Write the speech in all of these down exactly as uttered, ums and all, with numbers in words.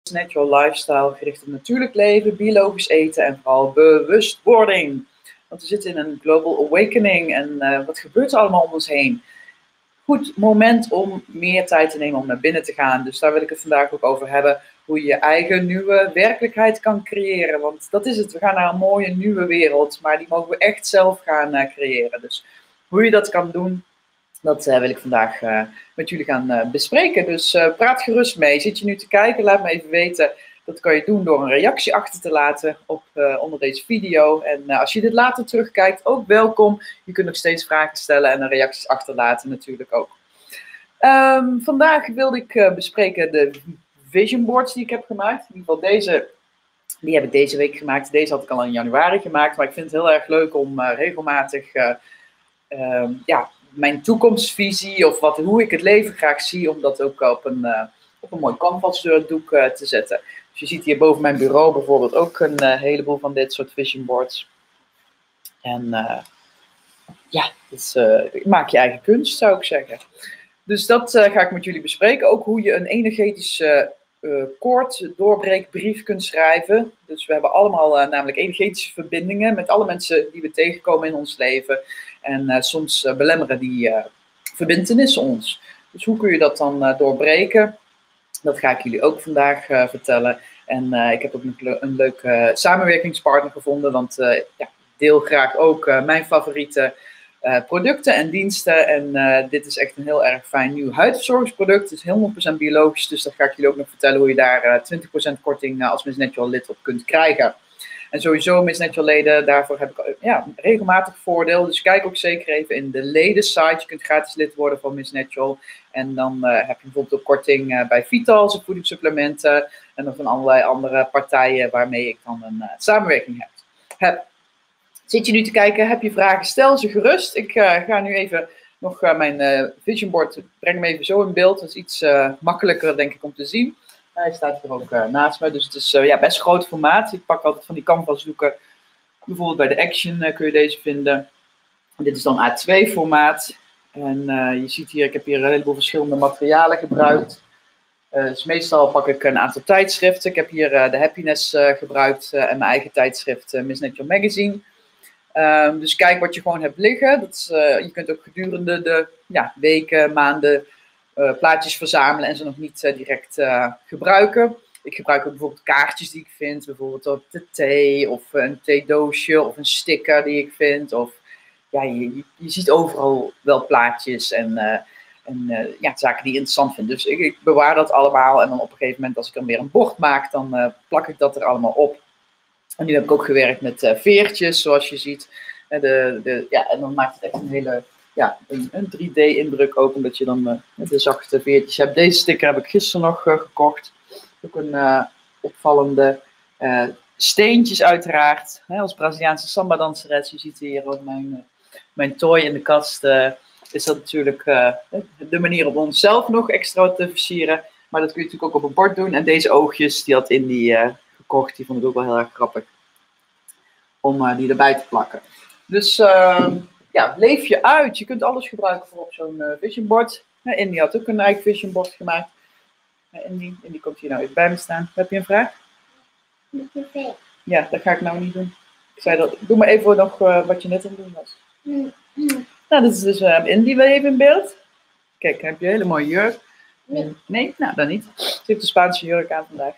Natural Lifestyle, gericht op natuurlijk leven, biologisch eten en vooral bewustwording. Want we zitten in een global awakening en uh, wat gebeurt er allemaal om ons heen? Goed moment om meer tijd te nemen om naar binnen te gaan. Dus daar wil ik het vandaag ook over hebben. Hoe je je eigen nieuwe werkelijkheid kan creëren. Want dat is het. We gaan naar een mooie nieuwe wereld. Maar die mogen we echt zelf gaan uh, creëren. Dus hoe je dat kan doen, dat uh, wil ik vandaag uh, met jullie gaan uh, bespreken. Dus uh, praat gerust mee. Zit je nu te kijken? Laat me even weten. Dat kan je doen door een reactie achter te laten op, uh, onder deze video. En uh, als je dit later terugkijkt, ook welkom. Je kunt nog steeds vragen stellen en reacties achterlaten natuurlijk ook. Um, vandaag wilde ik uh, bespreken de vision boards die ik heb gemaakt. In ieder geval deze, die heb ik deze week gemaakt. Deze had ik al in januari gemaakt. Maar ik vind het heel erg leuk om uh, regelmatig uh, uh, ja, mijn toekomstvisie of wat, hoe ik het leven graag zie, om dat ook op een, uh, op een mooi canvasdoek uh, te zetten. Dus je ziet hier boven mijn bureau bijvoorbeeld ook een uh, heleboel van dit soort vision boards. En uh, ja, dus, uh, maak je eigen kunst, zou ik zeggen. Dus dat uh, ga ik met jullie bespreken. Ook hoe je een energetische uh, koord doorbreekbrief kunt schrijven. Dus we hebben allemaal uh, namelijk energetische verbindingen met alle mensen die we tegenkomen in ons leven. En uh, soms uh, belemmeren die uh, verbintenissen ons. Dus hoe kun je dat dan uh, doorbreken? Dat ga ik jullie ook vandaag uh, vertellen. En uh, ik heb ook een, een leuke uh, samenwerkingspartner gevonden. Want uh, ja, ik deel graag ook uh, mijn favoriete uh, producten en diensten. En uh, dit is echt een heel erg fijn nieuw huidverzorgingsproduct. Het is honderd procent biologisch. Dus dat ga ik jullie ook nog vertellen hoe je daar uh, twintig procent korting uh, als Miss Natural lid op kunt krijgen. En sowieso Miss Natural leden, daarvoor heb ik ja, regelmatig voordeel. Dus kijk ook zeker even in de leden-site. Je kunt gratis lid worden van Miss Natural. En dan uh, heb je bijvoorbeeld ook korting uh, bij Vitals, voedingssupplementen. En nog van allerlei andere partijen waarmee ik dan een uh, samenwerking heb. heb. Zit je nu te kijken, heb je vragen, stel ze gerust. Ik uh, ga nu even nog uh, mijn uh, vision board, breng hem even zo in beeld. Dat is iets uh, makkelijker denk ik om te zien. Hij staat er ook uh, naast me, dus het is uh, ja, best groot formaat. Ik pak altijd van die canvasdoeken. Bijvoorbeeld bij de Action uh, kun je deze vinden. Dit is dan A twee formaat. En uh, je ziet hier, ik heb hier een heleboel verschillende materialen gebruikt. Uh, dus meestal pak ik een aantal tijdschriften. Ik heb hier uh, de Happiness uh, gebruikt uh, en mijn eigen tijdschrift uh, Miss Natural Magazine. Um, dus kijk wat je gewoon hebt liggen. Dat is, uh, je kunt ook gedurende de ja, weken, maanden uh, plaatjes verzamelen en ze nog niet uh, direct uh, gebruiken. Ik gebruik ook bijvoorbeeld kaartjes die ik vind, bijvoorbeeld op de thee of een theedoosje of een sticker die ik vind. Of ja, je, je ziet overal wel plaatjes en, uh, en uh, ja, zaken die je interessant vind. Dus ik, ik bewaar dat allemaal en dan op een gegeven moment als ik dan weer een bord maak, dan uh, plak ik dat er allemaal op. En nu heb ik ook gewerkt met uh, veertjes, zoals je ziet. Uh, de, de, ja, en dan maakt het echt een hele ja, een, een drie D-indruk ook, omdat je dan uh, de zachte veertjes hebt. Deze sticker heb ik gisteren nog uh, gekocht. Ook een uh, opvallende uh, steentjes uiteraard. Hè, als Braziliaanse samba-danseres, je ziet hier ook mijn, uh, mijn toy in de kast. Uh, is dat natuurlijk uh, de manier om onszelf nog extra te versieren. Maar dat kun je natuurlijk ook op een bord doen. En deze oogjes, die had Indy uh, gekocht, die vond ik ook wel heel erg grappig. Om uh, die erbij te plakken. Dus uh, ja, leef je uit. Je kunt alles gebruiken voor op zo'n uh, vision board. Uh, Indy had ook een eigen vision board gemaakt. Uh, Indy, Indy komt hier nou even bij me staan. Heb je een vraag? Ja, dat ga ik nou niet doen. Ik zei dat, doe maar even nog uh, wat je net aan het doen was. Mm. Mm. Nou, dit is dus uh, Indy wel even in beeld. Kijk, heb je een hele mooie jurk. Nee, nee? Nou, dan niet. Ze heeft de Spaanse jurk aan vandaag.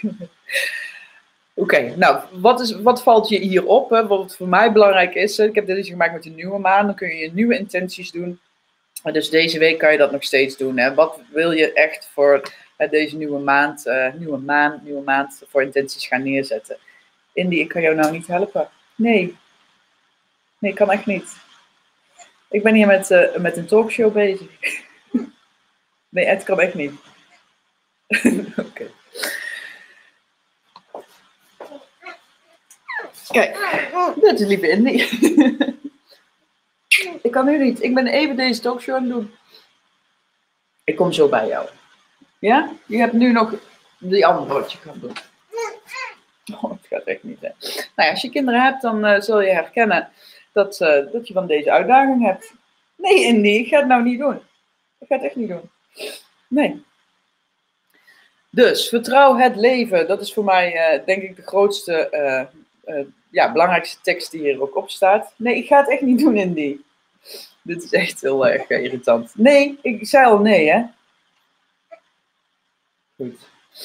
Oké, okay, nou, wat, is, wat valt je hier op? Hè? Wat voor mij belangrijk is, ik heb dit gemaakt met de nieuwe maan, dan kun je je nieuwe intenties doen. Dus deze week kan je dat nog steeds doen. Hè? Wat wil je echt voor hè, deze nieuwe maand, uh, nieuwe maan, nieuwe maand voor intenties gaan neerzetten? Indy, ik kan jou nou niet helpen. Nee. Nee, kan echt niet. Ik ben hier met, uh, met een talkshow bezig. Nee, het kan echt niet. Oké. Okay. Kijk, dit is lieve Indy. Ik kan nu niet. Ik ben even deze talkshow aan het doen. Ik kom zo bij jou. Ja? Je hebt nu nog die andere wat je kan doen. Oh, het gaat echt niet, hè. Nou ja, als je kinderen hebt, dan uh, zul je herkennen dat, uh, dat je van deze uitdaging hebt. Nee, Indy, ik ga het nou niet doen. Ik ga het echt niet doen. Nee. Dus, vertrouw het leven. Dat is voor mij, uh, denk ik, de grootste, uh, uh, ja, belangrijkste tekst die hier ook op staat. Nee, ik ga het echt niet doen, Indy. Dit is echt heel erg uh, irritant. Nee, ik zei al nee, hè. Goed.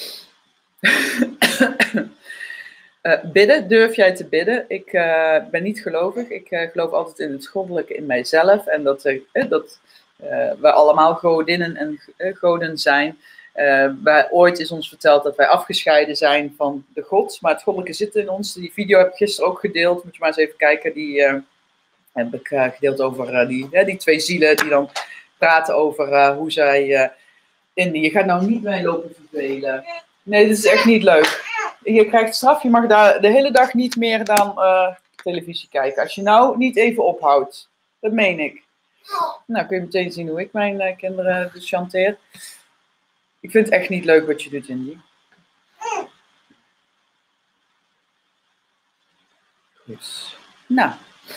uh, bidden, durf jij te bidden? Ik uh, ben niet gelovig. Ik uh, geloof altijd in het goddelijke in mijzelf. En dat, uh, dat uh, we allemaal godinnen en uh, goden zijn. Uh, wij, ooit is ons verteld dat wij afgescheiden zijn van de God. Maar het goddelijke zit in ons. Die video heb ik gisteren ook gedeeld. Moet je maar eens even kijken. Die uh, heb ik uh, gedeeld over uh, die, uh, die twee zielen die dan praten over uh, hoe zij... Uh, Indy, je gaat nou niet mee lopen vervelen. Nee, dit is echt niet leuk. Je krijgt straf, je mag daar de hele dag niet meer dan uh, televisie kijken. Als je nou niet even ophoudt. Dat meen ik. Nou, kun je meteen zien hoe ik mijn uh, kinderen dus chanteer. Ik vind het echt niet leuk wat je doet, Indy. Goed. Nou.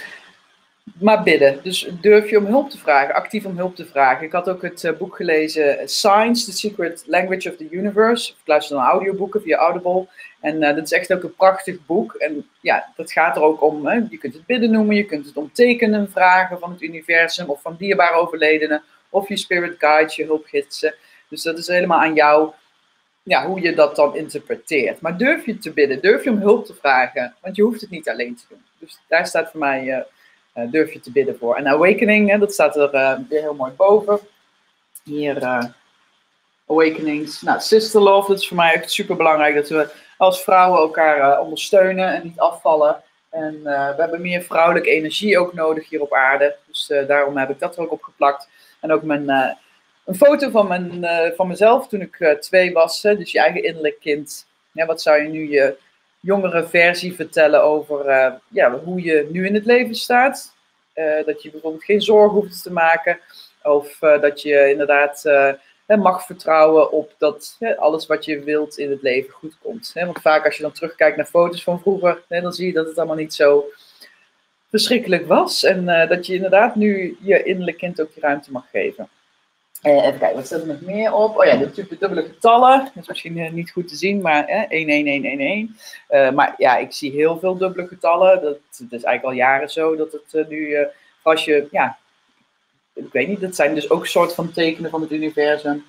Maar bidden. Dus durf je om hulp te vragen, actief om hulp te vragen. Ik had ook het uh, boek gelezen, Signs, The Secret Language of the Universe. Ik luister naar audioboeken via Audible. En uh, dat is echt ook een prachtig boek. En ja, dat gaat er ook om, hè. Je kunt het bidden noemen, je kunt het om tekenen vragen van het universum of van dierbare overledenen. Of je spirit guides, je hulpgidsen. Dus dat is helemaal aan jou, ja, hoe je dat dan interpreteert. Maar durf je te bidden, durf je om hulp te vragen. Want je hoeft het niet alleen te doen. Dus daar staat voor mij... Uh, Uh, durf je te bidden voor. En awakening, hè, dat staat er uh, weer heel mooi boven. Hier, uh, awakenings. Nou, sister love, dat is voor mij echt super belangrijk. Dat we als vrouwen elkaar uh, ondersteunen en niet afvallen. En uh, we hebben meer vrouwelijke energie ook nodig hier op aarde. Dus uh, daarom heb ik dat er ook op geplakt. En ook mijn, uh, een foto van, mijn, uh, van mezelf toen ik uh, twee was. Hè, dus je eigen innerlijk kind. Ja, wat zou je nu je... jongere versie vertellen over uh, ja, hoe je nu in het leven staat. Uh, dat je bijvoorbeeld geen zorgen hoeft te maken. Of uh, dat je inderdaad uh, mag vertrouwen op dat uh, alles wat je wilt in het leven goed komt. Hè? Want vaak als je dan terugkijkt naar foto's van vroeger, hè, dan zie je dat het allemaal niet zo verschrikkelijk was. En uh, dat je inderdaad nu je innerlijk kind ook die ruimte mag geven. Uh, even kijken, wat staat er nog meer op? Oh ja, natuurlijk de dubbele getallen. Dat is misschien uh, niet goed te zien, maar uh, één één één één één. Uh, maar ja, ik zie heel veel dubbele getallen. Dat, dat is eigenlijk al jaren zo dat het uh, nu, uh, als je, ja, ik weet niet, dat zijn dus ook een soort van tekenen van het universum.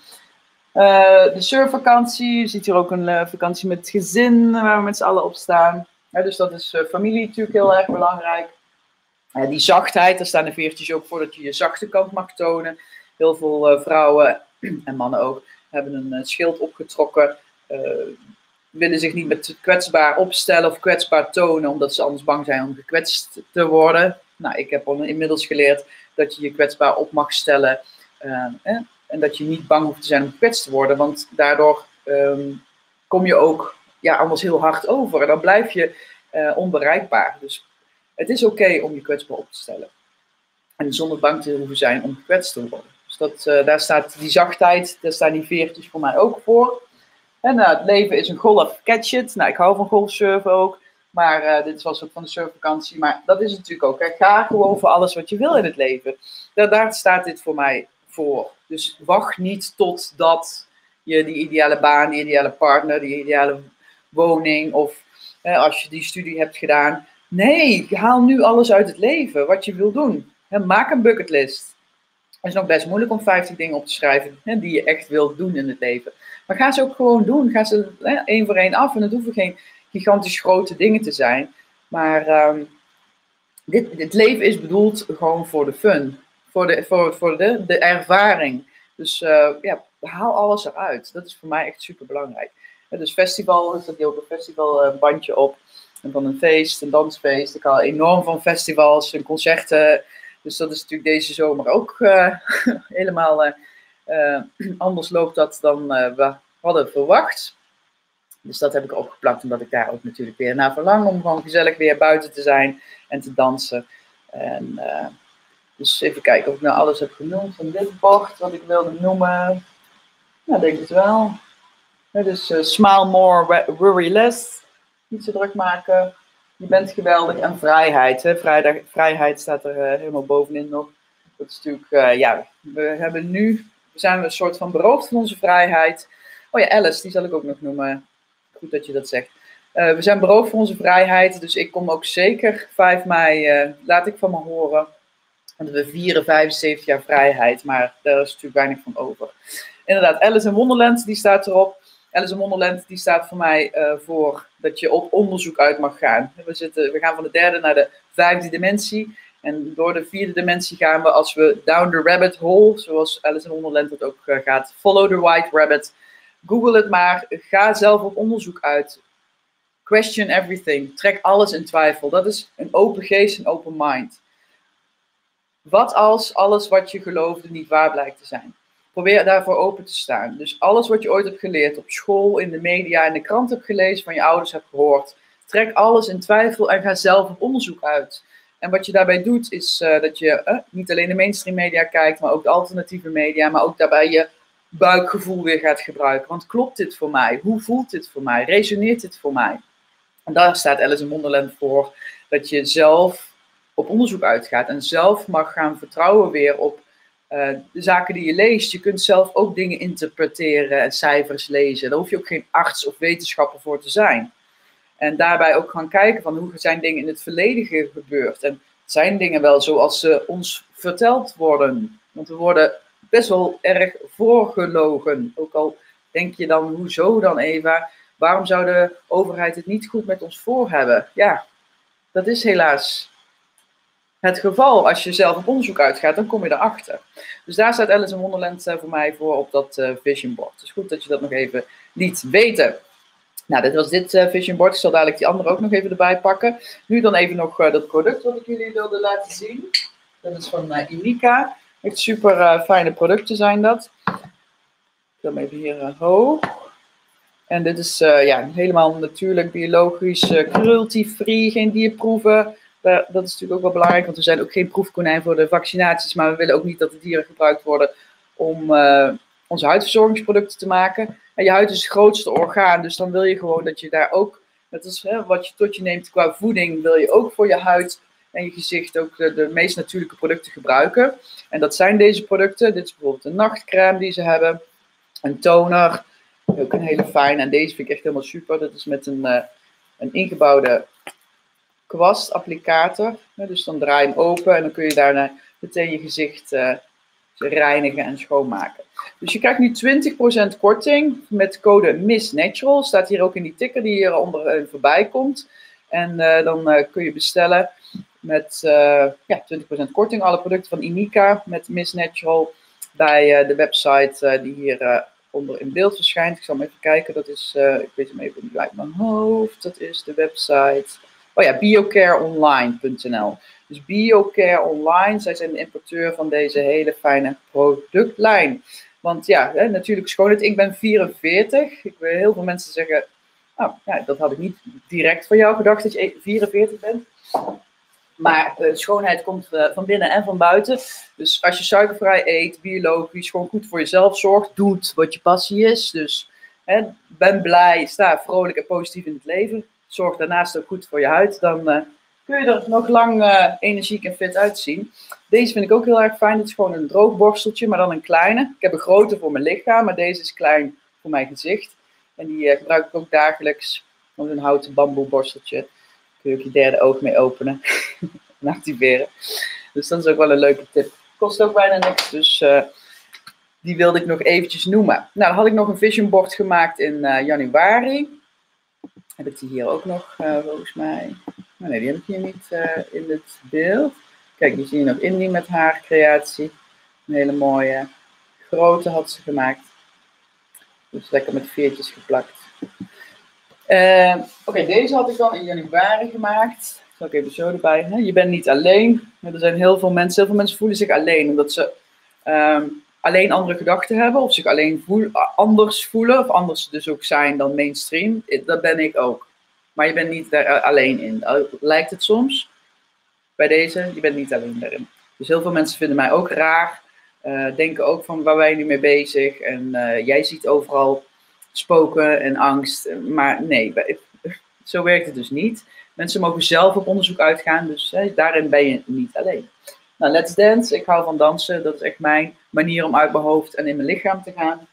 Uh, de surfvakantie, je ziet hier ook een uh, vakantie met het gezin, waar we met z'n allen op staan. Ja, dus dat is uh, familie natuurlijk heel erg belangrijk. Uh, die zachtheid, daar staan de veertjes ook voor dat je je zachte kant mag tonen. Heel veel uh, vrouwen en mannen ook hebben een uh, schild opgetrokken, uh, willen zich niet met kwetsbaar opstellen of kwetsbaar tonen, omdat ze anders bang zijn om gekwetst te worden. Nou, ik heb al inmiddels geleerd dat je je kwetsbaar op mag stellen uh, eh, en dat je niet bang hoeft te zijn om gekwetst te worden, want daardoor um, kom je ook ja, anders heel hard over en dan blijf je uh, onbereikbaar. Dus het is oké okay om je kwetsbaar op te stellen en zonder bang te hoeven zijn om gekwetst te worden. Dus dat, uh, daar staat die zachtheid, daar staan die veertjes voor mij ook voor. En uh, het leven is een golf, catch it. Nou, ik hou van golfsurfen ook. Maar uh, dit was ook van de surfvakantie. Maar dat is het natuurlijk ook. Hè. Ga gewoon voor alles wat je wil in het leven. Daar, daar staat dit voor mij voor. Dus wacht niet totdat je die ideale baan, die ideale partner, die ideale woning of uh, als je die studie hebt gedaan. Nee, haal nu alles uit het leven wat je wil doen. Hè, maak een bucketlist. Het is nog best moeilijk om vijftig dingen op te schrijven hè, die je echt wilt doen in het leven. Maar ga ze ook gewoon doen. Ga ze hè, één voor één af. En het hoeven geen gigantisch grote dingen te zijn. Maar um, dit, dit leven is bedoeld gewoon voor de fun. Voor de, voor, voor de, de ervaring. Dus uh, ja, haal alles eruit. Dat is voor mij echt super belangrijk. Ja, dus festival, er staat hier ook een festivalbandje op. En van een feest, een dansfeest. Ik hou enorm van festivals en concerten. Dus dat is natuurlijk deze zomer ook uh, helemaal uh, uh, anders loopt dat dan uh, we hadden verwacht. Dus dat heb ik opgeplakt omdat ik daar ook natuurlijk weer naar verlang. Om gewoon gezellig weer buiten te zijn en te dansen. En, uh, dus even kijken of ik nou alles heb genoemd van dit bord wat ik wilde noemen. Nou, denk het wel. Ja, dus uh, smile more, worry less. Niet zo druk maken. Je bent geweldig. En vrijheid. Hè? Vrijdag, vrijheid staat er uh, helemaal bovenin nog. Dat is natuurlijk, uh, ja, we hebben nu, we zijn een soort van beroofd van onze vrijheid. Oh ja, Alice, die zal ik ook nog noemen. Goed dat je dat zegt. Uh, we zijn beroofd voor onze vrijheid, dus ik kom ook zeker vijf mei, uh, laat ik van me horen. Want we vieren vijfenzeventig jaar vrijheid, maar daar is natuurlijk weinig van over. Inderdaad, Alice in Wonderland, die staat erop. Alice in Wonderland, die staat voor mij uh, voor dat je op onderzoek uit mag gaan. We, zitten, we gaan van de derde naar de vijfde dimensie. En door de vierde dimensie gaan we, als we down the rabbit hole, zoals Alice in Wonderland dat ook uh, gaat, follow the white rabbit. Google het maar, ga zelf op onderzoek uit. Question everything, trek alles in twijfel. Dat is een open geest, een open mind. Wat als alles wat je geloofde niet waar blijkt te zijn? Probeer daarvoor open te staan. Dus alles wat je ooit hebt geleerd op school, in de media, in de krant hebt gelezen, van je ouders hebt gehoord. Trek alles in twijfel en ga zelf op onderzoek uit. En wat je daarbij doet is uh, dat je uh, niet alleen de mainstream media kijkt, maar ook de alternatieve media, maar ook daarbij je buikgevoel weer gaat gebruiken. Want klopt dit voor mij? Hoe voelt dit voor mij? Resoneert dit voor mij? En daar staat Alice in Wonderland voor, dat je zelf op onderzoek uitgaat en zelf mag gaan vertrouwen weer op uh, de zaken die je leest. Je kunt zelf ook dingen interpreteren en cijfers lezen. Daar hoef je ook geen arts of wetenschapper voor te zijn. En daarbij ook gaan kijken van hoe zijn dingen in het verleden gebeurd. En zijn dingen wel zoals ze ons verteld worden. Want we worden best wel erg voorgelogen. Ook al denk je dan, hoezo dan Eva? Waarom zou de overheid het niet goed met ons voor hebben? Ja, dat is helaas het geval. Als je zelf op onderzoek uitgaat, dan kom je erachter. Dus daar staat Alice in Wonderland uh, voor mij voor op dat uh, vision board. Het is goed dat je dat nog even liet weten. Nou, dit was dit uh, vision board. Ik zal dadelijk die andere ook nog even erbij pakken. Nu dan even nog uh, dat product wat ik jullie wilde laten zien. Dat is van uh, Inika. Echt super uh, fijne producten zijn dat. Ik wil hem even hier uh, hoog. En dit is uh, ja, helemaal natuurlijk, biologisch, uh, cruelty-free, geen dierproeven. Uh, dat is natuurlijk ook wel belangrijk, want we zijn ook geen proefkonijn voor de vaccinaties. Maar we willen ook niet dat de dieren gebruikt worden om uh, onze huidverzorgingsproducten te maken. En je huid is het grootste orgaan, dus dan wil je gewoon dat je daar ook, net als hè, wat je tot je neemt qua voeding, wil je ook voor je huid en je gezicht ook de, de meest natuurlijke producten gebruiken. En dat zijn deze producten. Dit is bijvoorbeeld een nachtcrème die ze hebben, een toner. Ook een hele fijne. En deze vind ik echt helemaal super. Dat is met een, uh, een ingebouwde kwastapplicator. Ja, dus dan draai je hem open en dan kun je daarna meteen je gezicht uh, reinigen en schoonmaken. Dus je krijgt nu twintig procent korting met code MISSNATURAL. Staat hier ook in die ticker die hieronder uh, voorbij komt. En uh, dan uh, kun je bestellen met uh, ja, twintig procent korting. Alle producten van Inika met MISSNATURAL bij uh, de website uh, die hier uh, onder in beeld verschijnt. Ik zal hem even kijken. Dat is, uh, ik weet hem even niet uit mijn hoofd. Dat is de website. Oh ja, biocareonline punt n l. Dus Biocare Online, zij zijn de importeur van deze hele fijne productlijn. Want ja, hè, natuurlijk schoonheid. Ik ben vierenveertig. Ik wil heel veel mensen zeggen, oh, ja, dat had ik niet direct van jou gedacht dat je vierenveertig bent. Maar uh, schoonheid komt uh, van binnen en van buiten. Dus als je suikervrij eet, biologisch, gewoon goed voor jezelf zorgt, doet wat je passie is. Dus hè, ben blij, sta vrolijk en positief in het leven. Zorg daarnaast ook goed voor je huid. Dan uh, kun je er nog lang uh, energiek en fit uitzien. Deze vind ik ook heel erg fijn. Dit is gewoon een droog borsteltje, maar dan een kleine. Ik heb een grote voor mijn lichaam, maar deze is klein voor mijn gezicht. En die uh, gebruik ik ook dagelijks. Met een houten bamboe borsteltje. Kun je ook je derde oog mee openen en activeren. Dus dat is ook wel een leuke tip. Kost ook bijna niks, dus uh, die wilde ik nog eventjes noemen. Nou, dan had ik nog een vision board gemaakt in uh, januari. Heb ik die hier ook nog, uh, volgens mij. Oh nee, die heb ik hier niet uh, in het beeld. Kijk, die zie je nog Indy met haar creatie. Een hele mooie grote had ze gemaakt. Dus lekker met veertjes geplakt. Uh, Oké, okay, deze had ik dan in januari gemaakt. Zal ik even zo erbij. Hè? Je bent niet alleen. Er zijn heel veel mensen. Heel veel mensen voelen zich alleen. Omdat ze um, alleen andere gedachten hebben. Of zich alleen voel, anders voelen. Of anders dus ook zijn dan mainstream. Dat ben ik ook. Maar je bent niet daar alleen in. Lijkt het soms. Bij deze. Je bent niet alleen daarin. Dus heel veel mensen vinden mij ook raar. Uh, denken ook van waar ben je nu mee bezig. En uh, jij ziet overal spoken en angst. Maar nee, zo werkt het dus niet. Mensen mogen zelf op onderzoek uitgaan, dus hè, daarin ben je niet alleen. Nou, Let's Dance, ik hou van dansen. Dat is echt mijn manier om uit mijn hoofd en in mijn lichaam te gaan.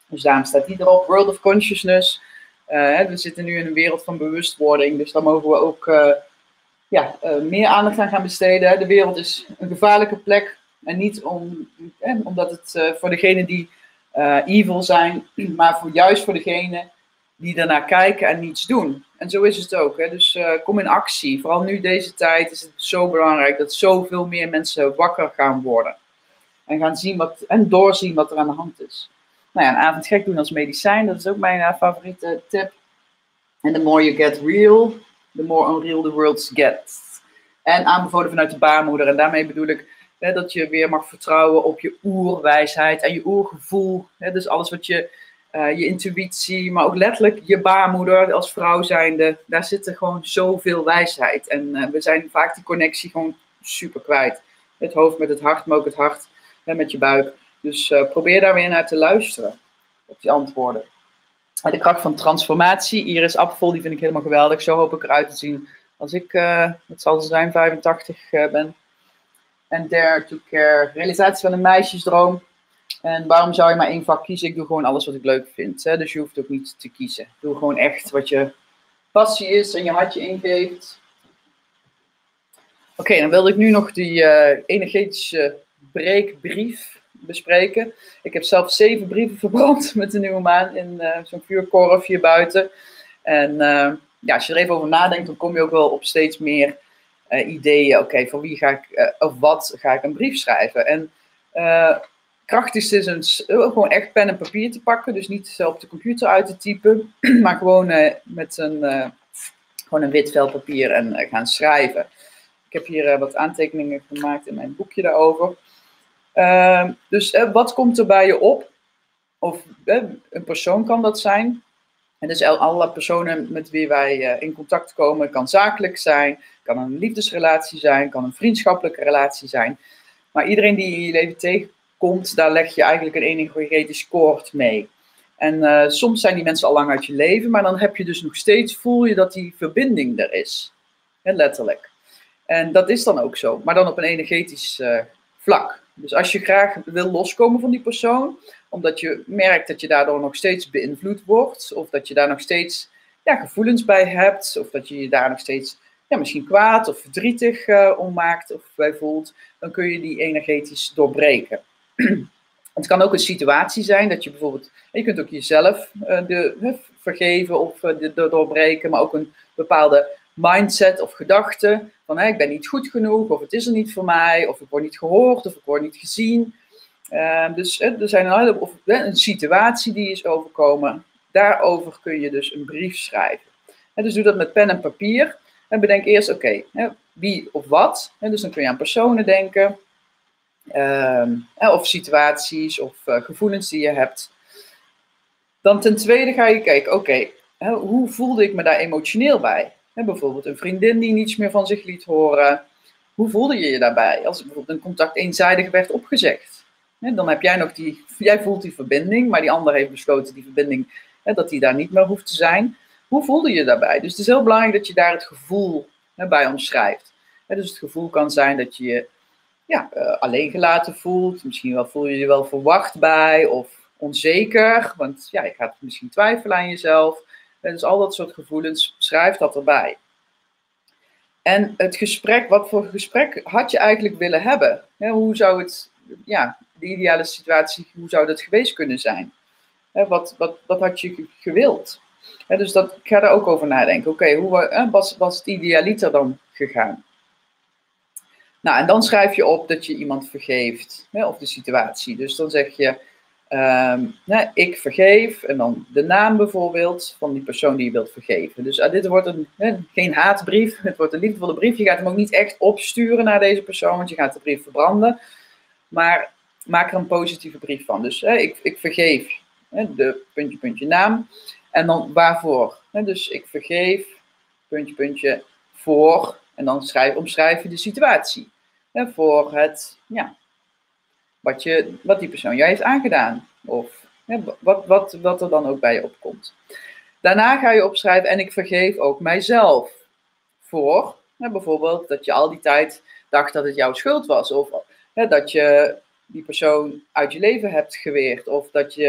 Dus daarom staat die erop, World of Consciousness. Uh, we zitten nu in een wereld van bewustwording, dus daar mogen we ook uh, ja, uh, meer aandacht aan gaan besteden. De wereld is een gevaarlijke plek en niet om, eh, omdat het uh, voor degenen die uh, evil zijn, maar voor, juist voor degenen die daarnaar kijken en niets doen. En zo is het ook. Hè? Dus uh, kom in actie. Vooral nu deze tijd is het zo belangrijk dat zoveel meer mensen wakker gaan worden. En gaan zien wat, en doorzien wat er aan de hand is. Nou ja, een avond gek doen als medicijn, dat is ook mijn uh, favoriete tip. En the more you get real, the more unreal the world gets. En aanbevolen vanuit de baarmoeder. En daarmee bedoel ik hè, dat je weer mag vertrouwen op je oerwijsheid en je oergevoel. Hè, dus alles wat je, uh, je intuïtie, maar ook letterlijk je baarmoeder als vrouw zijnde. Daar zit er gewoon zoveel wijsheid. En uh, we zijn vaak die connectie gewoon super kwijt. Het hoofd met het hart, maar ook het hart hè, met je buik. Dus uh, probeer daar weer naar te luisteren, op die antwoorden. En de kracht van transformatie, Iris Apfel, die vind ik helemaal geweldig. Zo hoop ik eruit te zien als ik, uh, het zal zijn, vijfentachtig uh, ben. En Dare to Care, realisatie van een meisjesdroom. En waarom zou je maar één vak kiezen? Ik doe gewoon alles wat ik leuk vind. Hè? Dus je hoeft ook niet te kiezen. Doe gewoon echt wat je passie is en je hartje ingeeft. Oké, okay, dan wilde ik nu nog die uh, energetische breekbrief bespreken. Ik heb zelf zeven brieven verbrand met de nieuwe maan in uh, zo'n vuurkorf hier buiten. En uh, ja, als je er even over nadenkt, dan kom je ook wel op steeds meer uh, ideeën. Oké, okay, voor wie ga ik, uh, of wat ga ik een brief schrijven? En uh, krachtigste is een, uh, gewoon echt pen en papier te pakken. Dus niet zelf op de computer uit te typen, maar gewoon uh, met een, uh, gewoon een wit vel papier en uh, gaan schrijven. Ik heb hier uh, wat aantekeningen gemaakt in mijn boekje daarover. Uh, dus uh, wat komt er bij je op? Of uh, een persoon kan dat zijn. En dus alle personen met wie wij uh, in contact komen, kan zakelijk zijn, kan een liefdesrelatie zijn, kan een vriendschappelijke relatie zijn. Maar iedereen die in je leven tegenkomt, daar leg je eigenlijk een energetisch koord mee. En uh, soms zijn die mensen al lang uit je leven, maar dan heb je dus nog steeds, voel je dat die verbinding er is. Hè, letterlijk. En dat is dan ook zo, maar dan op een energetisch uh, vlak. Dus als je graag wil loskomen van die persoon, omdat je merkt dat je daardoor nog steeds beïnvloed wordt, of dat je daar nog steeds ja, gevoelens bij hebt, of dat je je daar nog steeds ja, misschien kwaad of verdrietig uh, om maakt of bij voelt, dan kun je die energetisch doorbreken. Het kan ook een situatie zijn dat je bijvoorbeeld, je kunt ook jezelf uh, de, uh, vergeven of uh, de, de doorbreken, maar ook een bepaalde mindset of gedachte van hey, ik ben niet goed genoeg, of het is er niet voor mij, of ik word niet gehoord, of ik word niet gezien. Uh, dus uh, er zijn een, hele, of, uh, een situatie die is overkomen, daarover kun je dus een brief schrijven. Uh, dus doe dat met pen en papier en bedenk eerst, oké, okay, uh, wie of wat. Uh, dus dan kun je aan personen denken, uh, uh, of situaties, of uh, gevoelens die je hebt. Dan ten tweede ga je kijken, oké, okay, uh, hoe voelde ik me daar emotioneel bij? He, bijvoorbeeld een vriendin die niets meer van zich liet horen. Hoe voelde je je daarbij? Als bijvoorbeeld een contact eenzijdig werd opgezegd. He, dan heb jij nog die, jij voelt die verbinding, maar die ander heeft besloten die verbinding, he, dat die daar niet meer hoeft te zijn. Hoe voelde je je daarbij? Dus het is heel belangrijk dat je daar het gevoel he, bij omschrijft. He, dus het gevoel kan zijn dat je je ja, uh, alleen gelaten voelt. Misschien wel, voel je je wel verwacht bij of onzeker, want ja, je gaat misschien twijfelen aan jezelf. Dus al dat soort gevoelens, schrijf dat erbij. En het gesprek, wat voor gesprek had je eigenlijk willen hebben? He, hoe zou het, ja, de ideale situatie, hoe zou dat geweest kunnen zijn? He, wat, wat, wat had je gewild? He, dus dat, ik ga daar ook over nadenken. Oké, okay, hoe he, was, was het idealiter dan gegaan? Nou, en dan schrijf je op dat je iemand vergeeft, he, of de situatie. Dus dan zeg je, Um, nou, ik vergeef, en dan de naam bijvoorbeeld van die persoon die je wilt vergeven. Dus uh, dit wordt een, hè, geen haatbrief, het wordt een liefdevolle brief. Je gaat hem ook niet echt opsturen naar deze persoon, want je gaat de brief verbranden. Maar maak er een positieve brief van. Dus hè, ik, ik vergeef hè, de puntje, puntje naam. En dan waarvoor. Hè, dus ik vergeef, puntje, puntje, voor. En dan schrijf, omschrijf je de situatie. Hè, voor het, ja... Wat, je, wat die persoon jou heeft aangedaan. Of hè, wat, wat, wat er dan ook bij je opkomt. Daarna ga je opschrijven en ik vergeef ook mijzelf. Voor hè, bijvoorbeeld dat je al die tijd dacht dat het jouw schuld was. Of hè, dat je die persoon uit je leven hebt geweerd. Of dat je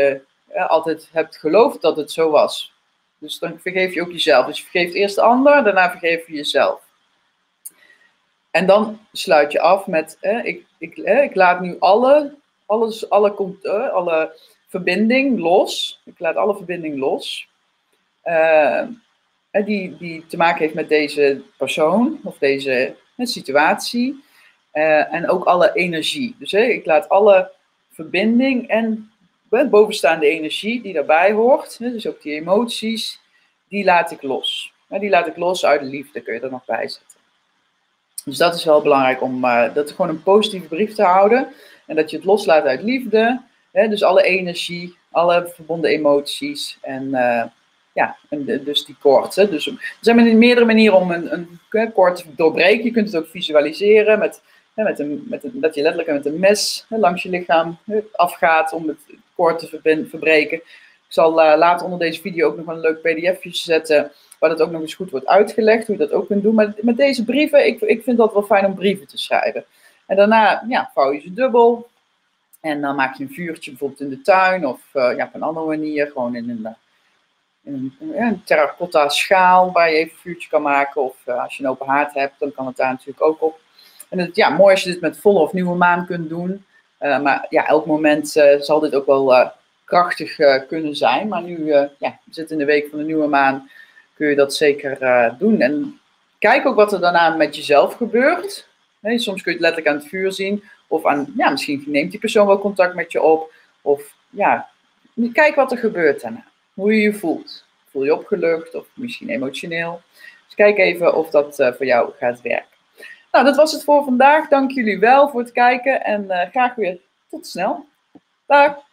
uh, altijd hebt geloofd dat het zo was. Dus dan vergeef je ook jezelf. Dus je vergeeft eerst de ander, daarna vergeef je jezelf. En dan sluit je af met, uh, ik, ik, uh, ik laat nu alle, alles, alle, uh, alle verbinding los. Ik laat alle verbinding los. Uh, die, die te maken heeft met deze persoon of deze uh, situatie. Uh, en ook alle energie. Dus uh, ik laat alle verbinding en uh, bovenstaande energie die daarbij hoort. Uh, dus ook die emoties, die laat ik los. Uh, die laat ik los uit liefde, kun je er nog bij zetten. Dus dat is wel belangrijk om uh, dat gewoon een positieve brief te houden. En dat je het loslaat uit liefde. Hè, dus alle energie, alle verbonden emoties. En uh, ja, en de, dus die koord. Hè. Dus er zijn meerdere manieren om een, een, een koord te doorbreken. Je kunt het ook visualiseren. Met, hè, met een, met een, dat je letterlijk met een mes hè, langs je lichaam hè, afgaat om het koord te verbind, verbreken. Ik zal uh, later onder deze video ook nog een leuk pdfje zetten. Waar dat ook nog eens goed wordt uitgelegd, hoe je dat ook kunt doen. Maar met deze brieven, ik, ik vind dat wel fijn om brieven te schrijven. En daarna ja, vouw je ze dubbel. En dan maak je een vuurtje bijvoorbeeld in de tuin. Of uh, ja, op een andere manier. Gewoon in een, in een, een terracotta schaal waar je even een vuurtje kan maken. Of uh, als je een open haard hebt, dan kan het daar natuurlijk ook op. En het, ja, mooi als je dit met volle of nieuwe maan kunt doen. Uh, maar ja, elk moment uh, zal dit ook wel uh, krachtig uh, kunnen zijn. Maar nu uh, ja, we zitten in de week van de nieuwe maan. Kun je dat zeker uh, doen. En kijk ook wat er daarna met jezelf gebeurt. Nee, soms kun je het letterlijk aan het vuur zien. Of aan, ja, misschien neemt die persoon wel contact met je op. Of ja, kijk wat er gebeurt daarna. Hoe je je voelt. Voel je opgelucht of misschien emotioneel. Dus kijk even of dat uh, voor jou gaat werken. Nou, dat was het voor vandaag. Dank jullie wel voor het kijken. En uh, graag weer tot snel. Dag!